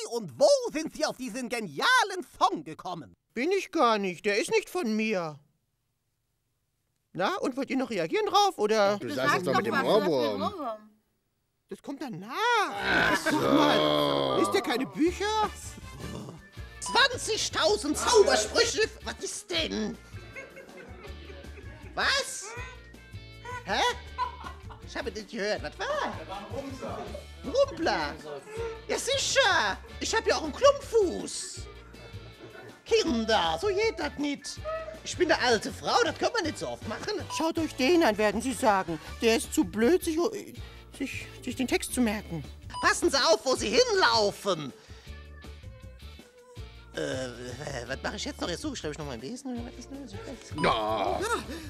und wo sind Sie auf diesen genialen Song gekommen? Bin ich gar nicht. Der ist nicht von mir. Na, und wollt ihr noch reagieren drauf, oder? Du sagst es doch mit dem Ohrwurm. Das kommt danach. Guck mal, lest ihr keine Bücher? 20.000 Zaubersprüche? Was ist denn? Was? Hä? Ich habe nicht gehört. Was war? Rumpler. Ja, sicher. Ich habe ja auch einen Klumpfuß. Kinder, so geht das nicht. Ich bin eine alte Frau, das kann man nicht so oft machen. Schaut euch den an, werden sie sagen. Der ist zu blöd, sich den Text zu merken. Passen Sie auf, wo Sie hinlaufen. Was mache ich jetzt noch? Jetzt so, schreibe ich noch mal ein Wesen oder was ist das? Ja.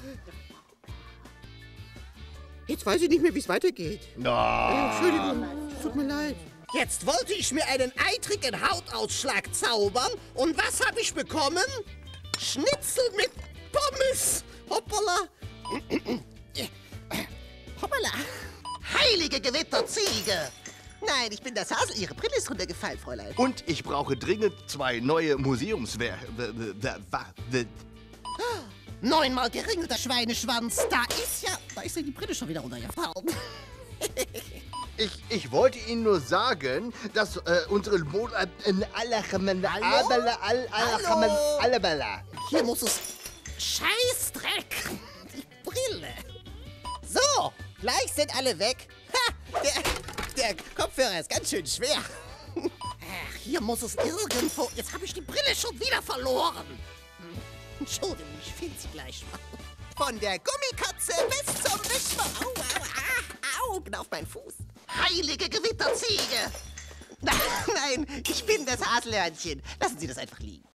Jetzt weiß ich nicht mehr, wie es weitergeht. Ja. Entschuldigung, es tut mir leid. Jetzt wollte ich mir einen eitrigen Hautausschlag zaubern. Und was habe ich bekommen? Schnitzel mit Pommes. Hoppala. Hoppala. Heilige Gewitterziege. Nein, ich bin das Hasel. Ihre Brille ist runtergefallen, Fräulein. Und ich brauche dringend 2 neue Museumswerke. 9-mal geringelter Schweineschwanz. Da ist ja die Brille schon wieder runtergefallen. Ich wollte Ihnen nur sagen, dass unsere Hier muss es... Scheißdreck! Die Brille! So, gleich sind alle weg. Ha, der Kopfhörer ist ganz schön schwer. Ach, hier muss es irgendwo... Jetzt habe ich die Brille schon wieder verloren. Entschuldigung, ich finde sie gleich mal. Von der Gummikatze bis zum Wischmopp. Au, au, au, Augen auf meinen Fuß. Heilige Gewitterziege! Nein, ich bin das Haselhörnchen. Lassen Sie das einfach liegen.